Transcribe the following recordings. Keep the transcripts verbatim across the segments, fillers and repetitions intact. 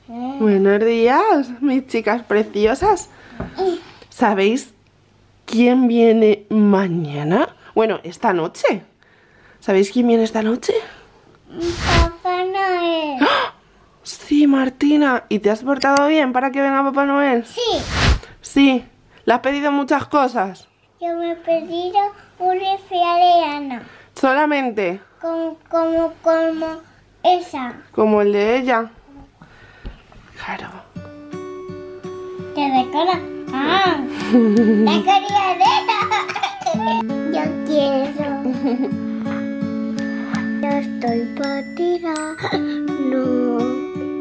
Mm. Buenos días, mis chicas preciosas. ¿Sabéis quién viene mañana? Bueno, esta noche. ¿Sabéis quién viene esta noche? Papá Noel. ¡Ah! Sí, Martina. ¿Y te has portado bien para que venga Papá Noel? Sí. Sí. ¿Le has pedido muchas cosas? Yo me he pedido un refrigerante. ¿Solamente? Como, como, como esa. Como el de ella. Claro. ¿Te decora? Ah. La cariadera. Yo quiero. Yo estoy partida. No.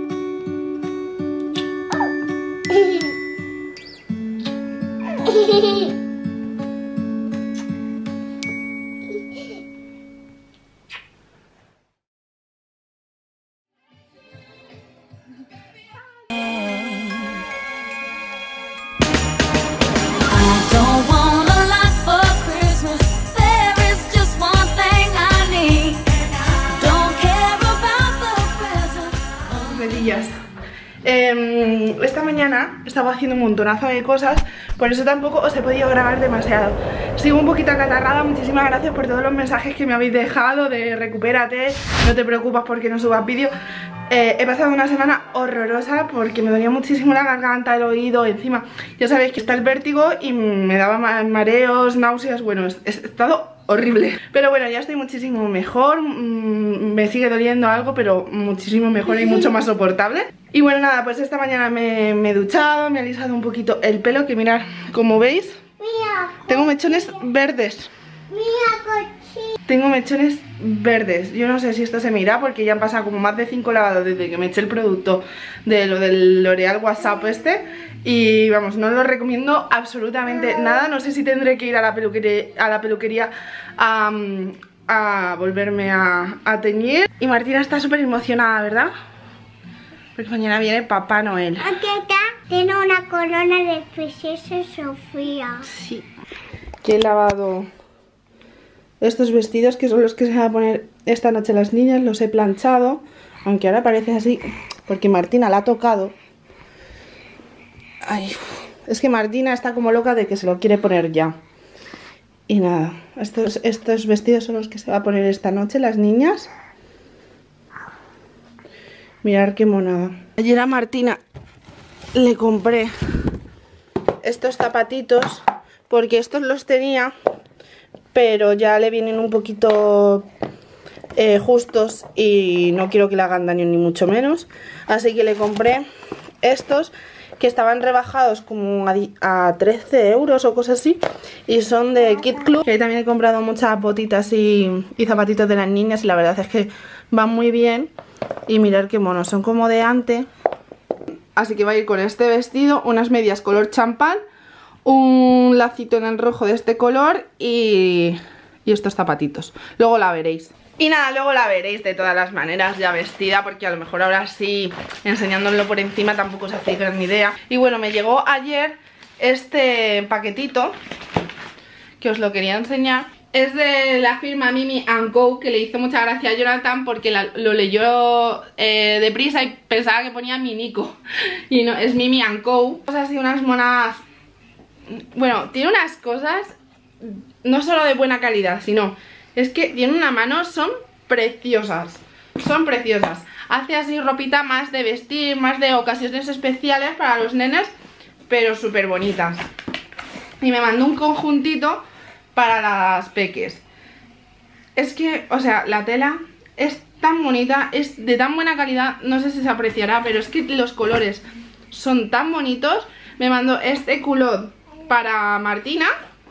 Eh, esta mañana estaba haciendo un montonazo de cosas, por eso tampoco os he podido grabar demasiado. Sigo un poquito acatarrada, muchísimas gracias por todos los mensajes que me habéis dejado de recupérate, no te preocupes porque no subas vídeos. Eh, he pasado una semana horrorosa porque me dolía muchísimo la garganta, el oído, encima ya sabéis que está el vértigo y me daba mareos, náuseas, bueno, he estado horrible. Pero bueno, ya estoy muchísimo mejor, me sigue doliendo algo, pero muchísimo mejor y mucho más soportable. Y bueno, nada, pues esta mañana me, me he duchado, me he alisado un poquito el pelo, que mirad, como veis, Mira, tengo mechones verdes. mira, cochino. Tengo mechones verdes. Yo no sé si esto se mira porque ya han pasado como más de cinco lavados desde que me eché el producto de lo del L'Oreal WhatsApp este. Y vamos, no lo recomiendo absolutamente nada. No sé si tendré que ir a la peluquería, a, la peluquería a, a volverme a, a teñir. Y Martina está súper emocionada, ¿verdad? Porque mañana viene Papá Noel. Aquí está, tiene una corona de princesa Sofía. Sí. Que he lavado estos vestidos, que son los que se van a poner esta noche las niñas. Los he planchado, aunque ahora parece así porque Martina la ha tocado. Ay, es que Martina está como loca de que se lo quiere poner ya. Y nada, estos, estos vestidos son los que se va a poner esta noche las niñas. Mirad qué monada. Ayer a Martina le compré estos zapatitos porque estos los tenía, pero ya le vienen un poquito eh, justos y no quiero que le hagan daño ni mucho menos. Así que le compré estos que estaban rebajados como a, a trece euros o cosas así, y son de Kid Club, que ahí también he comprado muchas botitas y, y zapatitos de las niñas y la verdad es que van muy bien. Y mirad qué monos, son como de ante. Así que va a ir con este vestido, unas medias color champán, un lacito en el rojo de este color y, y estos zapatitos. Luego la veréis. Y nada, luego la veréis de todas las maneras ya vestida, porque a lo mejor ahora sí, enseñándolo por encima, tampoco os hacéis gran idea. Y bueno, me llegó ayer este paquetito, que os lo quería enseñar. Es de la firma Mimi and Co, que le hizo mucha gracia a Jonathan porque la, lo leyó eh, deprisa y pensaba que ponía Minico. Y no, es Mimi and Co. Así unas monas. Bueno, tiene unas cosas no solo de buena calidad, sino es que tiene una mano, son preciosas. Son preciosas. Hace así ropita más de vestir, más de ocasiones especiales para los nenes, pero súper bonitas. Y me mandó un conjuntito para las peques. Es que, o sea, la tela es tan bonita, es de tan buena calidad, no sé si se apreciará, pero es que los colores son tan bonitos. Me mandó este culot para Martina,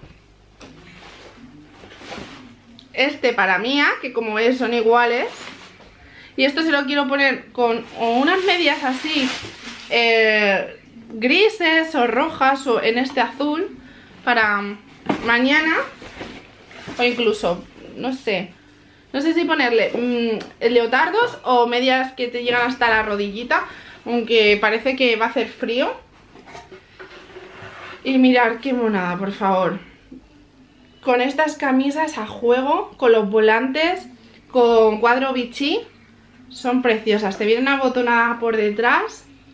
este para Mía, que como ves son iguales, y esto se lo quiero poner con unas medias así eh, grises o rojas o en este azul para mañana, o incluso, no sé, no sé si ponerle mmm, leotardos o medias que te llegan hasta la rodillita, aunque parece que va a hacer frío. Y mirad qué monada, por favor. Con estas camisas a juego, con los volantes, con cuadro bichí, son preciosas. Te viene una botonada por detrás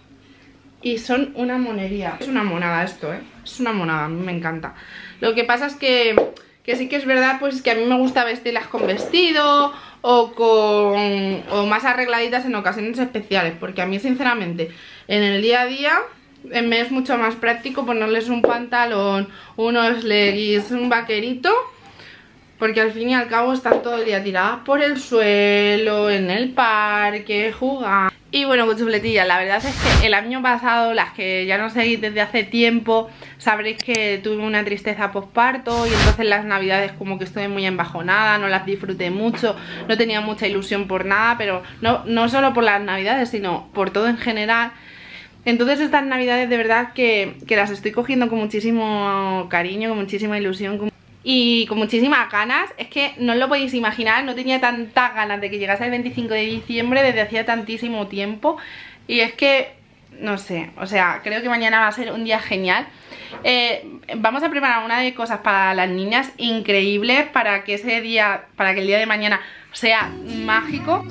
y son una monería. Es una monada esto, ¿eh? Es una monada, a mí me encanta. Lo que pasa es que, que sí que es verdad, pues que a mí me gusta vestirlas con vestido o con o más arregladitas en ocasiones especiales, porque a mí sinceramente en el día a día me es mucho más práctico ponerles un pantalón, unos leggings, un vaquerito, porque al fin y al cabo están todo el día tiradas por el suelo, en el parque, jugando. Y bueno, con chufletillas, la verdad es que el año pasado, las que ya no seguís desde hace tiempo, sabréis que tuve una tristeza posparto y entonces las navidades como que estuve muy embajonada, no las disfruté mucho, no tenía mucha ilusión por nada, pero no, no solo por las navidades, sino por todo en general. Entonces estas navidades de verdad que, que las estoy cogiendo con muchísimo cariño, con muchísima ilusión, con y con muchísimas ganas. Es que no os lo podéis imaginar, no tenía tantas ganas de que llegase el veinticinco de diciembre desde hacía tantísimo tiempo. Y es que, no sé, o sea, creo que mañana va a ser un día genial. eh, Vamos a preparar una de cosas para las niñas increíbles para que ese día, para que el día de mañana sea mágico.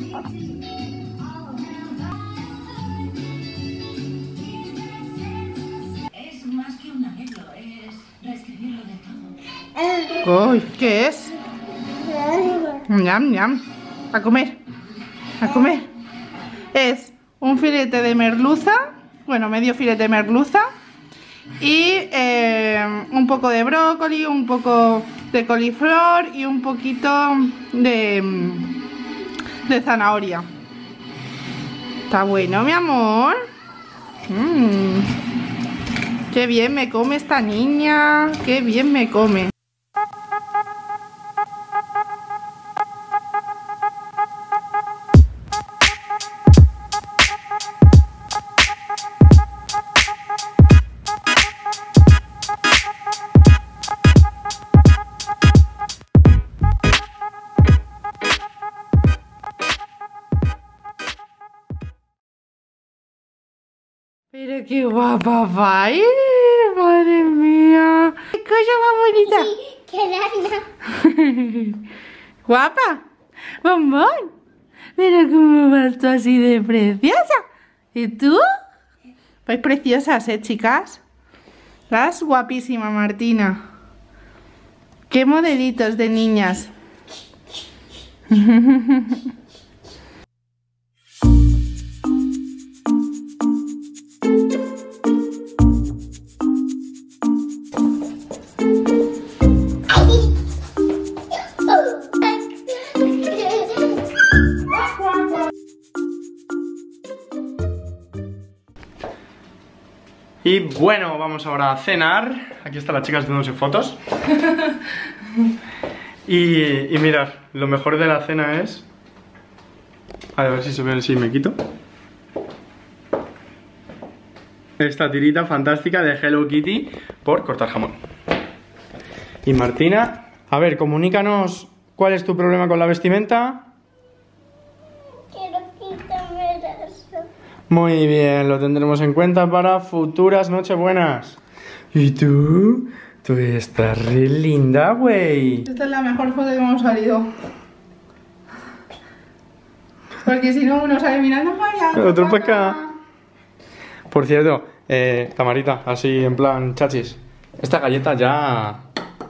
Es más que un arreglo, es reescribirlo de todo. Uy, ¿qué es? Ñam, ñam. A comer. A comer. Es un filete de merluza. Bueno, medio filete de merluza. Y eh, un poco de brócoli, un poco de coliflor y un poquito de, de zanahoria. Está bueno, mi amor. Mm. Qué bien me come esta niña. Qué bien me come. Pero qué guapa va, ¿eh? Madre mía. ¡Qué cosa más bonita! ¡Qué rana! ¿Guapa? ¡Bombón! Pero cómo vas tú así de preciosa. ¿Y tú? Vais preciosas, ¿eh, chicas? Vas guapísima, Martina. ¡Qué modelitos de niñas! Y bueno, vamos ahora a cenar. Aquí están las chicas haciéndose fotos. Y, y mirad, lo mejor de la cena es... A ver si se ve, si me quito. Esta tirita fantástica de Hello Kitty por cortar jamón. Y Martina, a ver, comunícanos cuál es tu problema con la vestimenta. Quiero quitarme eso. Muy bien, lo tendremos en cuenta para futuras nochebuenas. ¿Y tú? Tú estás re linda, güey. Esta es la mejor foto que hemos salido. Porque si no, uno sale mirando para allá, Otro para acá. Por cierto, eh, camarita, así en plan chachis. Esta galleta ya...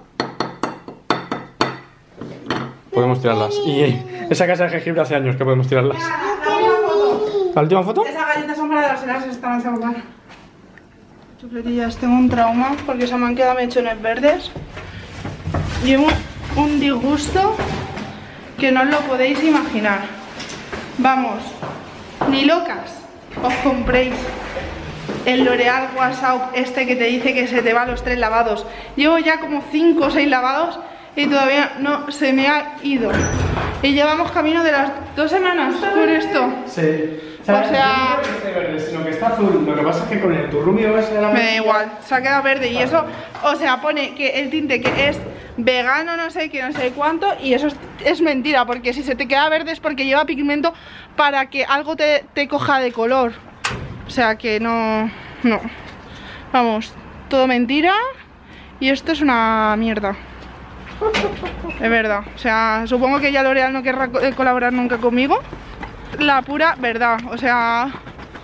podemos tirarlas. Y eh, esa casa de jengibre hace años que podemos tirarlas. La última foto. ¿La última foto? Esas galletas son para dárselas esta noche a jugar. Chufletillas, tengo un trauma porque se me han quedado mechones verdes. Llevo un disgusto que no os lo podéis imaginar. Vamos, ni locas os compréis el L'Oreal WhatsApp este que te dice que se te va los tres lavados. Llevo ya como cinco o seis lavados y todavía no se me ha ido. Y llevamos camino de las dos semanas con esto. Sí. O sea, no es verde, sino que está azul. Lo que pasa es que con el turrumio ese de la me da igual, se ha quedado verde y eso, o sea, pone que el tinte que es vegano, no sé qué, no sé cuánto, y eso es, es mentira, porque si se te queda verde es porque lleva pigmento para que algo te, te coja de color. O sea que no, no, vamos, todo mentira y esto es una mierda. Es verdad, o sea, supongo que ya L'Oreal no querrá colaborar nunca conmigo. La pura verdad, o sea,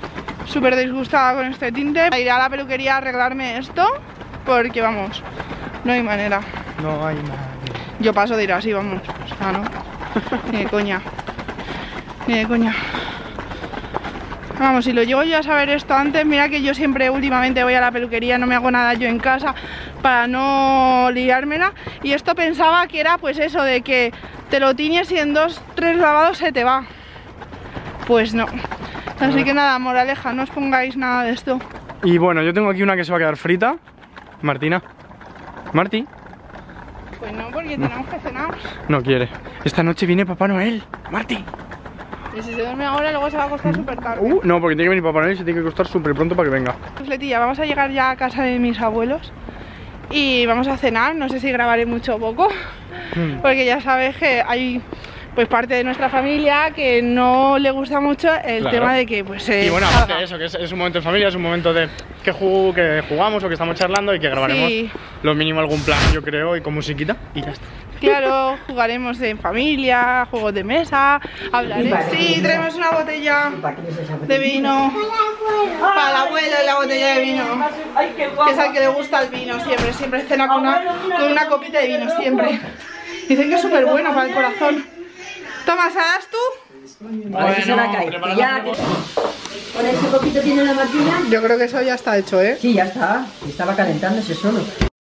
súper disgustada con este tinte. Iré a la peluquería a arreglarme esto, porque vamos, no hay manera. No hay nada. Yo paso de ir así, vamos, o sea, no, ni de coña, ni de coña. Vamos, si lo llego yo a saber esto antes, mira que yo siempre últimamente voy a la peluquería, no me hago nada yo en casa para no liármela. Y esto pensaba que era pues eso, de que te lo tiñes y en dos, tres lavados se te va. Pues no. Así que nada, moraleja, no os pongáis nada de esto. Y bueno, yo tengo aquí una que se va a quedar frita. Martina. Marti. Pues no, porque tenemos que cenar. No quiere. Esta noche viene Papá Noel. Marti. Y si se duerme ahora, luego se va a acostar súper tarde. Uh, no, porque tiene que venir Papá Noel y se tiene que acostar súper pronto para que venga. Pues Letilla, vamos a llegar ya a casa de mis abuelos y vamos a cenar. No sé si grabaré mucho o poco, mm. porque ya sabes que hay pues parte de nuestra familia que no le gusta mucho el claro. tema de que pues eh, y bueno, aparte de eso, que es, es un momento de familia, es un momento de que, jug que jugamos o que estamos charlando y que grabaremos sí. lo mínimo algún plan, yo creo, y con musiquita y ya está. Claro, jugaremos en familia, juegos de mesa, hablaremos. Sí, traemos una botella de vino para el abuelo y la botella de vino, que es al que le gusta el vino siempre, siempre cena con una, con una copita de vino, siempre. Dicen que es súper bueno para el corazón. Toma, ¿sabes tú? Bueno, se la cae. Ya, con este poquito tiene la Martina. Yo creo que eso ya está hecho, ¿eh? Sí, ya está. Estaba calentándose solo.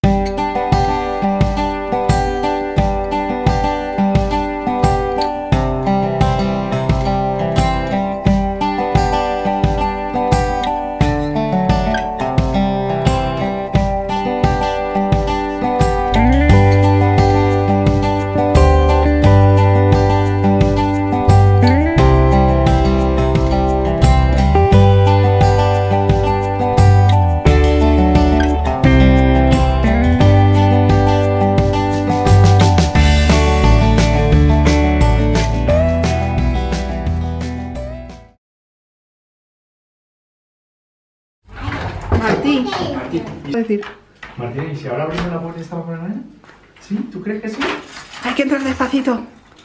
Martí. Martí. Decir. Martín, ¿y si ahora abrimos la puerta esta por mañana? ¿Sí? ¿Tú crees que sí? Hay que entrar despacito.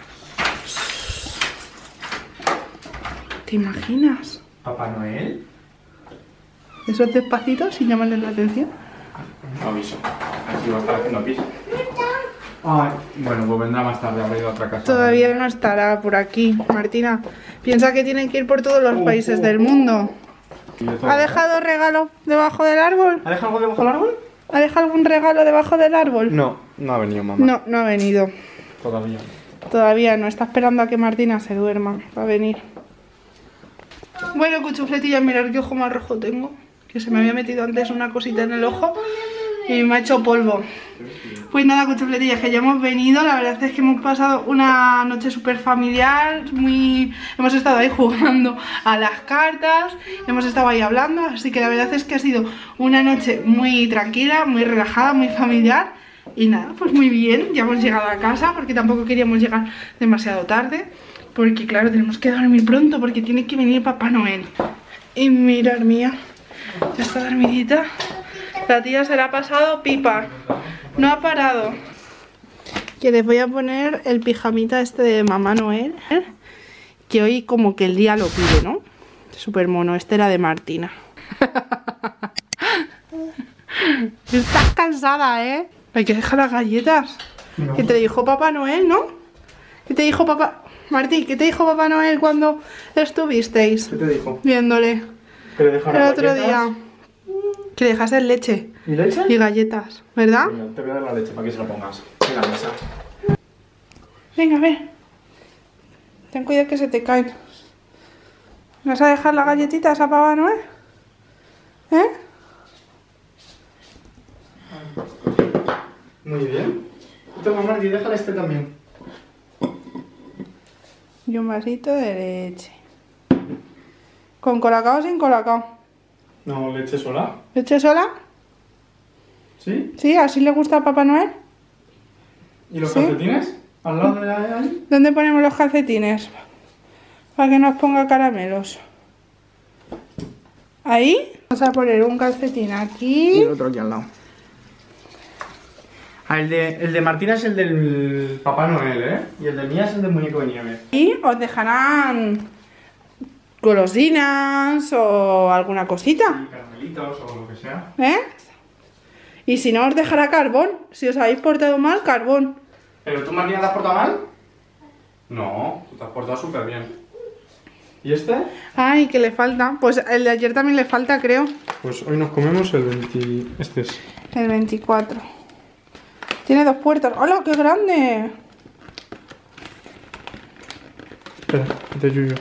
¿Te imaginas? ¿Papá Noel? Eso es despacito, sin llamarle la atención. No aviso. Así va a estar haciendo pis. Ay, bueno, pues vendrá más tarde, habrá ido a otra casa. Todavía no estará por aquí, Martina. Piensa que tienen que ir por todos los uh, países uh. del mundo. ¿Ha dejado regalo debajo del árbol? ¿Ha dejado algo debajo del árbol? ¿Ha dejado algún regalo debajo del árbol? No, no ha venido mamá. No, no ha venido. Todavía. Todavía no, está esperando a que Martina se duerma. Va a venir. Bueno, cuchufletilla, mirad qué ojo más rojo tengo. Que se me había metido antes una cosita en el ojo y me ha hecho polvo. Pues nada, cuchufletillas, que ya hemos venido. La verdad es que hemos pasado una noche súper familiar. Muy... Hemos estado ahí jugando a las cartas, hemos estado ahí hablando. Así que la verdad es que ha sido una noche muy tranquila, muy relajada, muy familiar. Y nada, pues muy bien. Ya hemos llegado a casa porque tampoco queríamos llegar demasiado tarde, porque claro, tenemos que dormir pronto porque tiene que venir Papá Noel. Y mirar mía, ya está dormidita. La tía se la ha pasado pipa. No ha parado. Que les voy a poner el pijamita este de Mamá Noel, ¿eh? Que hoy como que el día lo pide, ¿no? Súper mono. Este era de Martina. Estás cansada, ¿eh? Hay que dejar las galletas. No. Que te dijo Papá Noel, ¿no? ¿Qué te dijo Papá... Martí, ¿qué te dijo Papá Noel cuando estuvisteis? ¿Qué te dijo? Viéndole. Que le dejara el otro galletas. día. Que le dejases leche. ¿Y leche? Y galletas, ¿verdad? Venga, te voy a dar la leche para que se la pongas en la mesa. Venga, a ver. Ten cuidado que se te caen. ¿Vas a dejar las galletitas a Papá Noel? ¿Eh? Muy bien. Toma, Martí, déjale este también. Y un vasito de leche. ¿Con colacao o sin colacao? No, leche sola. ¿Leche sola? ¿Sí? ¿Sí? ¿Así le gusta a Papá Noel? ¿Y los ¿Sí? calcetines? ¿Al lado de ahí? ¿Dónde ponemos los calcetines? Para que nos ponga caramelos. ¿Ahí? Vamos a poner un calcetín aquí. Y el otro aquí al lado. Ah, el de, el de Martina es el del Papá Noel, ¿eh? Y el de Mía es el del muñeco de nieve. Y os dejarán golosinas o alguna cosita. Y caramelitos o lo que sea. ¿Eh? Y si no, os dejará carbón. Si os habéis portado mal, carbón. ¿Pero tú, Martina, te has portado mal? No, tú te has portado súper bien. ¿Y este? Ay, que le falta. Pues el de ayer también le falta, creo. Pues hoy nos comemos el veinte... Este es... El veinticuatro. Tiene dos puertas. ¡Hola, qué grande! Espera, de Yuyo.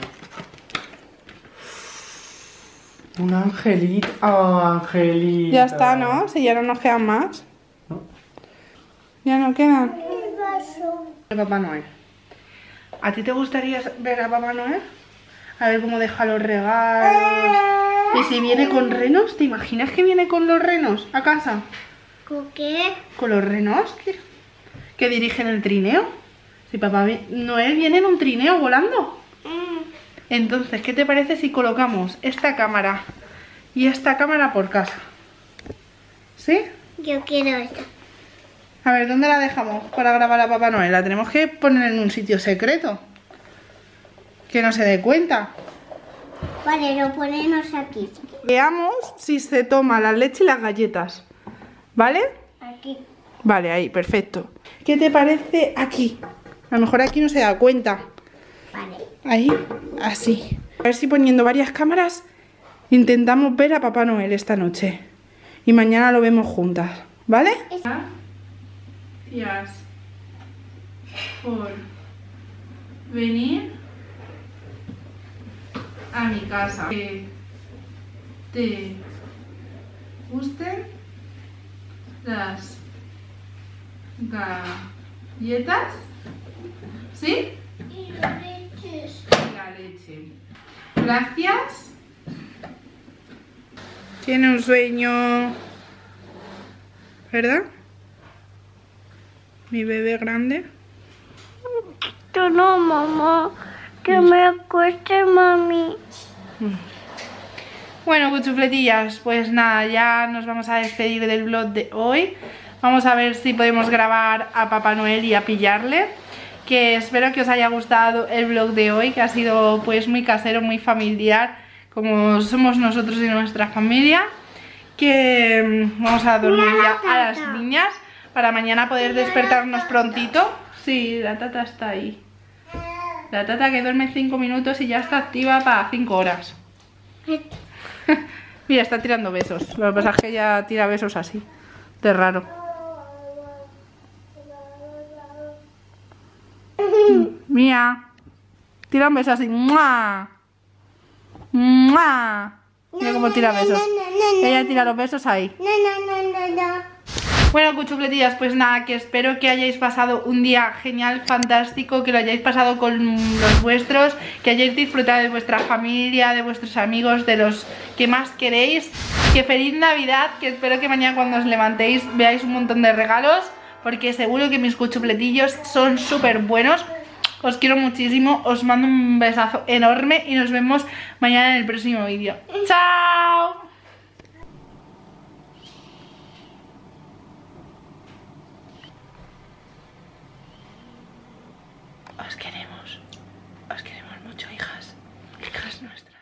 Un angelito. ¡Oh, angelito! Ya está, ¿no? Si ya no nos quedan más. ¿No? Ya no quedan. ¿Qué pasó? Papá Noel. ¿A ti te gustaría ver a Papá Noel? A ver cómo deja los regalos. Y si viene con renos, ¿te imaginas que viene con los renos a casa? ¿Con qué? ¿Con los renos que, que dirigen el trineo? Si Papá Noel viene en un trineo volando. Mm. Entonces, ¿qué te parece si colocamos esta cámara y esta cámara por casa? ¿Sí? Yo quiero esta. A ver, ¿dónde la dejamos para grabar a Papá Noel? La tenemos que poner en un sitio secreto. Que no se dé cuenta. Vale, lo ponemos aquí. Veamos si se toma la leche y las galletas. ¿Vale? Aquí. Vale, ahí, perfecto. ¿Qué te parece aquí? A lo mejor aquí no se da cuenta. Vale. Ahí, así. A ver si poniendo varias cámaras intentamos ver a Papá Noel esta noche. Y mañana lo vemos juntas. ¿Vale? Gracias por venir a mi casa. Que te gusten las galletas. ¿Sí? Y las leches. La leche. Gracias. Tiene un sueño, ¿verdad? Mi bebé grande. Tú no, mamá. Que me acueste, mami. Bueno, cuchufletillas, pues nada, ya nos vamos a despedir del vlog de hoy. Vamos a ver si podemos grabar a Papá Noel y a pillarle. Que espero que os haya gustado el vlog de hoy, que ha sido pues muy casero, muy familiar, como somos nosotros y nuestra familia. Que vamos a dormir ya a las niñas para mañana poder despertarnos prontito. Sí, la tata está ahí. La tata que duerme cinco minutos y ya está activa para cinco horas. Mira, está tirando besos. Lo que pasa es que ella tira besos así, de raro. Mía, tira un beso así. ¡Mua! ¡Mua! Mira cómo tira besos. Ella tira los besos ahí. No, no, no, no, no. Bueno, cuchufletillas, pues nada, que espero que hayáis pasado un día genial, fantástico, que lo hayáis pasado con los vuestros, que hayáis disfrutado de vuestra familia, de vuestros amigos, de los que más queréis. Que feliz Navidad, que espero que mañana cuando os levantéis veáis un montón de regalos, porque seguro que mis cuchufletillos son súper buenos. Os quiero muchísimo, os mando un besazo enorme y nos vemos mañana en el próximo vídeo. ¡Chao! Os queremos, os queremos mucho, hijas, hijas nuestras.